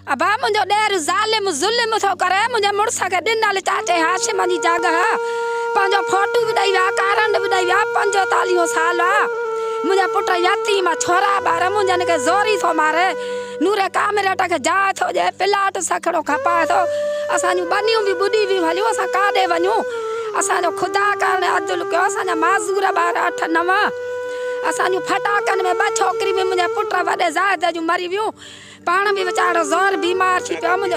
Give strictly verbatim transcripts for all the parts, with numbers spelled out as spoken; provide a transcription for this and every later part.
अबा मुझे डेर जालिम जुल्म थो करे मुझे मुड़स के दिनाल चाचे हाशिम जी जगह पंजो फोटो भी दई वा कारण भी दई वा पंजतालीह साल मुझे पुट यतीम छोरा बार मुझे के जोरी थो मारे नूरे कामरेट के जा थो जे प्लाट सखड़ो खपा थो असांजू बनियूं भी बुडी भी भलियो असां काडे वञूं असांजो खुदा करण अब्दुल कयो असांजा माज़ूर बार अठ नव असांजू फटाकन में ब छोकरी में मुझे पुट वडे ज़ायद जू मरी वियूं पाण भी बेचारो ज़ोर बीमार थी पियो मुझे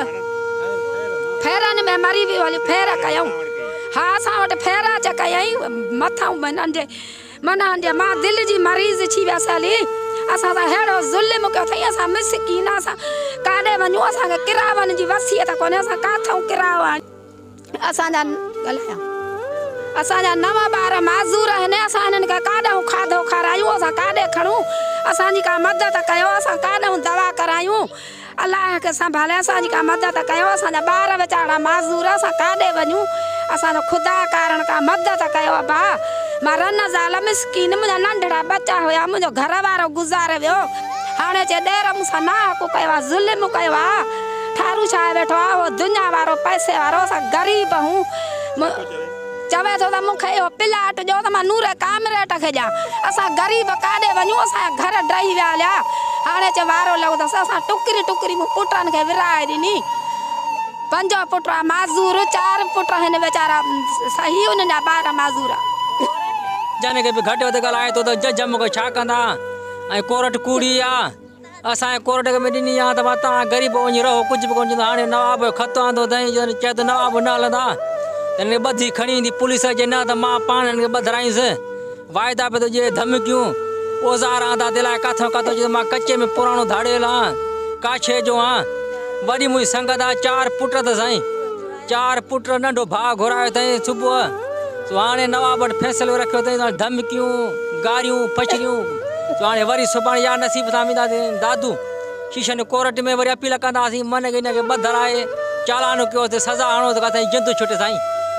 फेरन में मरी भी हली फेर कयूं हाँ असां वटि फेरा च कयई मथां नंढे मना जे मां दिल जी मरीज़ थी वियसि हली असां सां हेड़ो ज़ुल्म कयो अथई असां मिसकीन असां काॾे वञूं असांखे किरावन जी वसियत कोन्हे असां काथऊं किराव असांजा ॻाल्हायूं असांजा नव ॿार माज़ूर आहिनि असां हिननि खे काॾऊं खाधो खारायूं असां काॾे खणूं असांजी का मदद कयो असां काॾऊं दवा करायूं अलाह खे संभाले असांजी का मदद कयो असांजा ॿार वीचारा माज़ूर असां काॾे वञूं असांजो खुदा कारण का मदद कयो अबा मां रन ज़ाल मिसकीन मुंहिंजा नंढड़ा बच्चा हुया मुंहिंजो घर वारो गुज़ारे वियो हाणे चे ॾेर मूंसां नाहक कयो आहे ज़ुल्म कयो आहे ठारू छा वेठो आहे उहो दुनिया वारो पैसे वारो असां ग़रीब आहियूं चवे थो त मूंखे इहो प्लाट ॾियो त मां नूरे कामरेट खे ॾियां असां ग़रीब काॾे वञूं असांजा घर ॾही विया हलिया हाणे चे वारो लॻो अथसि असां टुकरी टुकरी मूं पुटनि खे विराए ॾिनी पंज पुट माज़ूर चार पुट आहिनि वीचारा सही उन्हनि जा ॿार माज़ूर जाने के भी घटे वधि ॻाल्हाए थो त जज मूंखे छा कंदा ऐं कोर्ट कूड़ी आहे असांजे कोर्ट में ॾिनी आहे त मां तव्हां ग़रीब वञी रहो कुझु बि कोन चवंदो हाणे नवाब जो ख़त आंदो अथई चए थो नवाब न हलंदा हिन खे ॿधी खणी ईंदी पुलिस अचे न त मां पाण हिन खे ॿधाराईंसि वाइदा पियो थो ॾिए धमकियूं औज़ार आंदा दिलाए किथां किथां चए मां कचे में पुराणो धाड़ियल आहियां काछे जो आहियां वॾी मुंहिंजी संगत आहे चार पुट अथसि साईं चार पुट नंढो भाउ घुरायो अथई सुबुह सो हाणे नवाब वटि फ़ैसिलो रखियो अथई धमकियूं गारियूं फछड़ियूं सो हाणे वरी सुभाणे या नसीब सां वेंदासीं दादू शीशन कोर्ट में वरी अपील कंदासीं मन खे हिनखे ॿधाराए चालान कयोसि सज़ा हणो त किथे जिंदु छुटे साईं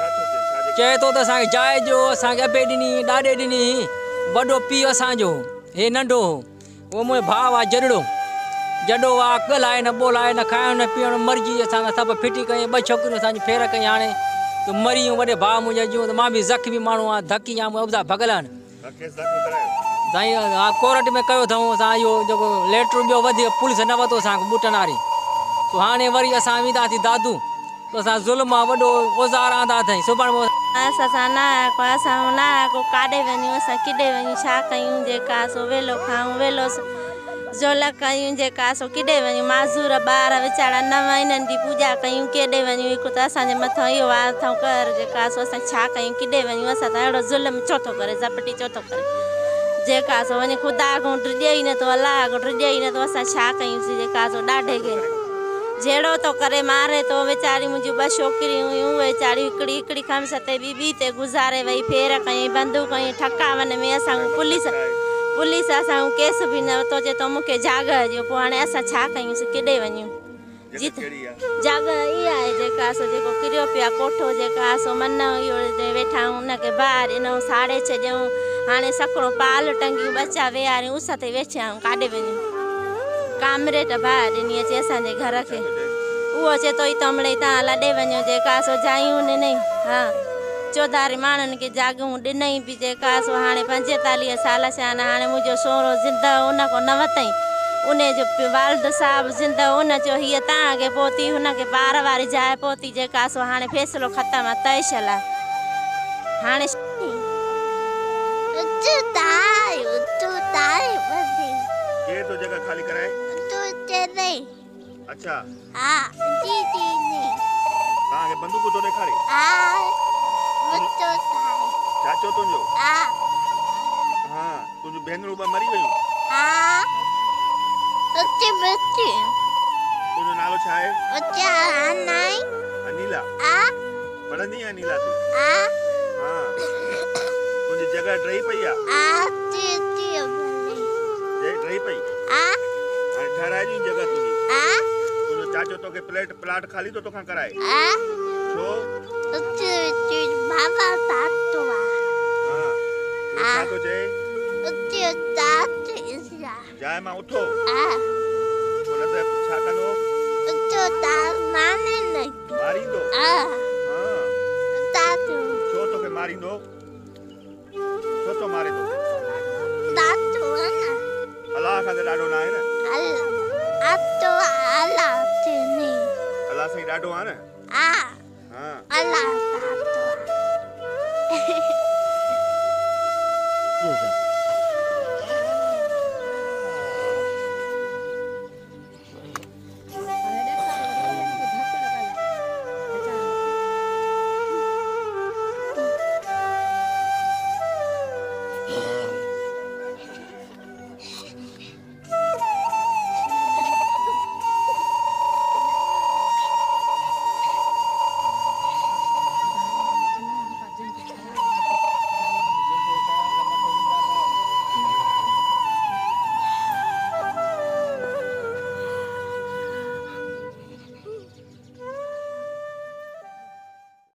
चए थो त असांखे जाइ ॾियो असांखे अबे ॾिनी ॾाॾे ॾिनी वॾो पीउ असांजो हे नंढो उहो मुंहिंजो भाउ आहे जॾड़ो जॾो आहे ॻाल्हाए न ॿोलाए न खाइणु न पीअणु मर्जी असां सभु फिटी कयूं ॿ छोकिरियूं असांजी फेर कई हाणे त मरी वियूं वॾे भाउ मुंहिंजा जूं त मां बि ज़ख़्मी माण्हू आहियां धकी आहियां मुंहिंजा भॻल आहिनि साईं हा कोर्ट में कयो अथऊं असां इहो जेको लेटर ॿियो वधीक पुलिस न वरितो असांखे ॿुटनि वारी तो हाणे वरी असां वेंदासीं दादू तो असां ज़ुल्म आहे वॾो औज़ार आंदा अथई सुभाणे असां न असां न को काॾे वञूं असां किॾे वञूं छा कयूं जेका सो वेलो खाऊं वेलो झोल कयूं जेका सो किॾे वञूं माज़ूर ॿार वीचारा नव हिननि जी पूॼा कयूं केॾे वञूं हिकु त असांजे मथां इहो वार अथऊं कर जेका सो असां छा कयूं किॾे वञूं असां त अहिड़ो ज़ुल्म छो थो करे ज़पटी छो थो करे जेका सो वञी ख़ुदा खां ड्रिजे ई नथो अलाह खां ड्रिजे ई नथो असां छा कयूंसीं जेका सो ॾाढे खे जहिड़ो थो करे मारे थो वीचारी मुंहिंजूं ॿ छोकिरियूं हुयूं उहे वीचारी हिकिड़ी हिकिड़ी खमस ते ॿी ॿी ते गुज़ारे वई फेर कई बंदूक कई ठकावन में असां पुलिस पुलिस असां केस बि न वरितो चए थो मूंखे जाॻ ॾियो पोइ हाणे असां छा कयूंसीं केॾे वञूं जीत जाॻ इहा आहे जेका सो जेको किरियो पियो आहे कोठो जेका सो मन इहो वेठा आहियूं हुनखे ॿाहिरि ॾिनऊं साड़े छॾियऊं हाणे सकिड़ो पाल टंगियूं बचा वेहारियूं उस ते वेठा आहियूं काॾे वञूं कामरेट ॿाहिरि ॾिनी अचे असांजे घर खे उहो चए थो ई त मिड़ई तव्हां लॾे वञो जेका सो जायूं ॾिनई हा चौधारी माण्हुनि खे जाॻूं ॾिनई बि जेका सो हाणे पंजेतालीह साल थिया आहिनि हाणे मुंहिंजो सोरो ज़िंदा उन खां न वरितई उन जो वालिद साहिबु ज़िंदा उन चयो हीअ तव्हांखे पहुती हुनखे पार वारी जाइ पहुती जेका सो हाणे फ़ैसिलो ख़तमु आहे तयशल आहे हाणे अच्छा हाँ जी जी नहीं ताके बंदूक तो दिखारे हाँ बच्चों सारे चाचो तुंजो हाँ हाँ तुंजो बहन रूबा मरी गयो हाँ सच्ची बच्ची तुंजो नालो छा है अच्छा नहीं अनीला हाँ पढ़ंदी है अनीला तू हाँ हाँ तुंजी जगह ड्रई पई आ हाँ जी जी जे ड्रई पई हाँ हां ठहराई जी जगह तुंजी हाँ तुंजो चाचो तो के प्लेट प्लाट खाली तो तो खां कराए हाँ छो अच्छी अच्छी बाबा सातो आ हां छा तो जे अच्छी अच्छी जाए मां उठो हाँ बोला तो छा कनो ईंदो छो थो मारे तो दातु है ना अलाह खां त ॾाढो न आहे न अल्लाह अब तो अल्लाह ते नहीं अलाह साईं ॾाढो आहे न आ हा अल्लाह